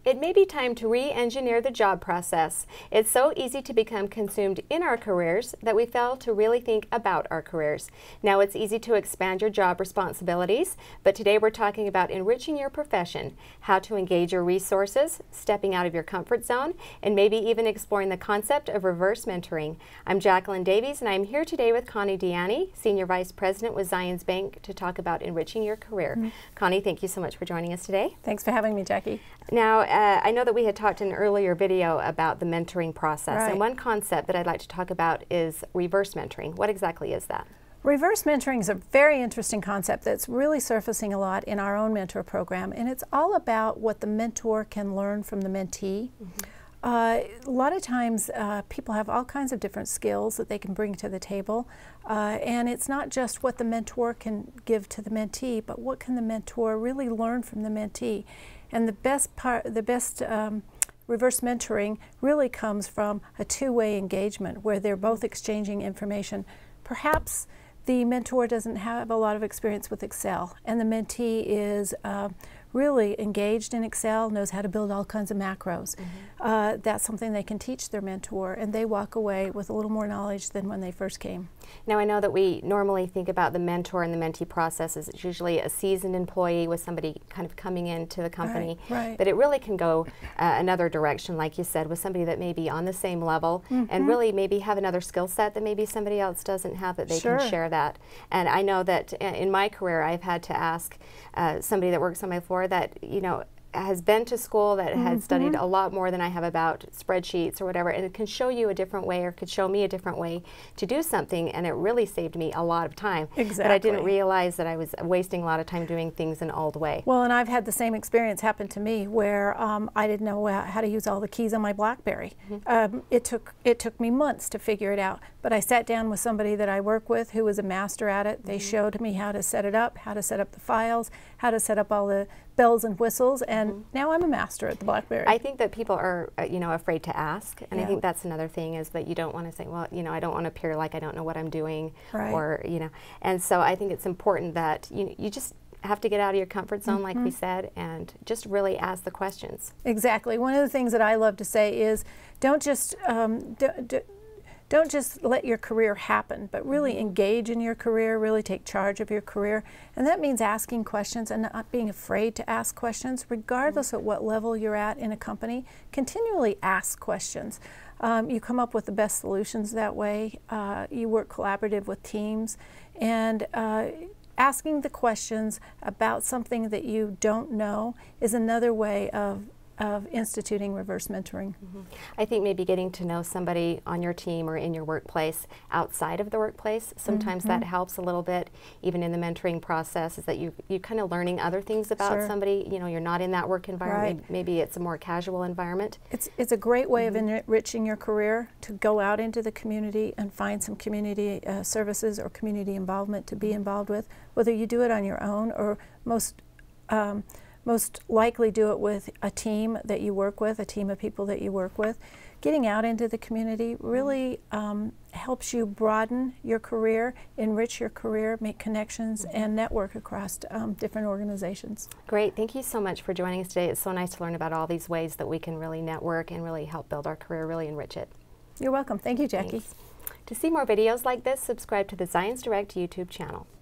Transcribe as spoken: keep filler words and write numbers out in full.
It may be time to re-engineer the job process. It's so easy to become consumed in our careers that we fail to really think about our careers. Now it's easy to expand your job responsibilities, but today we're talking about enriching your profession, how to engage your resources, stepping out of your comfort zone, and maybe even exploring the concept of reverse mentoring. I'm Jacqueline Davies, and I'm here today with Connie De Ianni, Senior Vice President with Zions Bank, to talk about enriching your career. Mm-hmm. Connie, thank you so much for joining us today. Thanks for having me, Jackie. Now, uh, I know that we had talked in an earlier video about the mentoring process, right. and one concept that I'd like to talk about is reverse mentoring. What exactly is that? Reverse mentoring is a very interesting concept that's really surfacing a lot in our own mentor program, and it's all about what the mentor can learn from the mentee. Mm-hmm. Uh, a lot of times uh, people have all kinds of different skills that they can bring to the table, uh, and it's not just what the mentor can give to the mentee, but what can the mentor really learn from the mentee. And the best part, the best um, reverse mentoring really comes from a two-way engagement where they're both exchanging information. Perhaps the mentor doesn't have a lot of experience with Excel, and the mentee is uh, really engaged in Excel, knows how to build all kinds of macros. Mm-hmm. uh, that's something they can teach their mentor, and they walk away with a little more knowledge than when they first came. Now, I know that we normally think about the mentor and the mentee process as it's usually a seasoned employee with somebody kind of coming into the company, right, right. but it really can go uh, another direction, like you said, with somebody that may be on the same level mm-hmm. and really maybe have another skill set that maybe somebody else doesn't have, that they sure. can share that. And I know that in my career I've had to ask uh, somebody that works on my floor that, you know, has been to school, that mm-hmm. had studied a lot more than I have about spreadsheets or whatever, and it can show you a different way or could show me a different way to do something, and it really saved me a lot of time. Exactly. But I didn't realize that I was wasting a lot of time doing things an old way. Well, and I've had the same experience happen to me where um, I didn't know how to use all the keys on my BlackBerry. Mm-hmm. um, it took it took me months to figure it out, but I sat down with somebody that I work with who was a master at it. They mm-hmm. showed me how to set it up, how to set up the files, how to set up all the bells and whistles, and mm-hmm. now I'm a master at the BlackBerry. I think that people are, uh, you know, afraid to ask, and yeah. I think that's another thing, is that you don't want to say, well, you know, I don't want to appear like I don't know what I'm doing, right. or, you know, and so I think it's important that you, you just have to get out of your comfort zone, mm-hmm. like we said, and just really ask the questions. Exactly. One of the things that I love to say is, don't just um, d d Don't just let your career happen, but really mm-hmm. engage in your career, really take charge of your career. And that means asking questions and not being afraid to ask questions, regardless mm-hmm. at what level you're at in a company. Continually ask questions. Um, you come up with the best solutions that way. Uh, you work collaborative with teams. And uh, asking the questions about something that you don't know is another way of of instituting reverse mentoring. Mm-hmm. I think maybe getting to know somebody on your team or in your workplace outside of the workplace, sometimes mm-hmm. that helps a little bit, even in the mentoring process, is that you, you're kind of learning other things about sure. somebody. You know, you're not in that work environment. Right. Maybe it's a more casual environment. It's, it's a great way mm-hmm. of enriching your career, to go out into the community and find some community uh, services or community involvement to be involved with, whether you do it on your own or most um, most likely do it with a team that you work with, a team of people that you work with. Getting out into the community really um, helps you broaden your career, enrich your career, make connections, mm-hmm. and network across um, different organizations. Great. Thank you so much for joining us today. It's so nice to learn about all these ways that we can really network and really help build our career, really enrich it. You're welcome. Thank you, Jackie. Thanks. To see more videos like this, subscribe to the Zions Direct YouTube channel.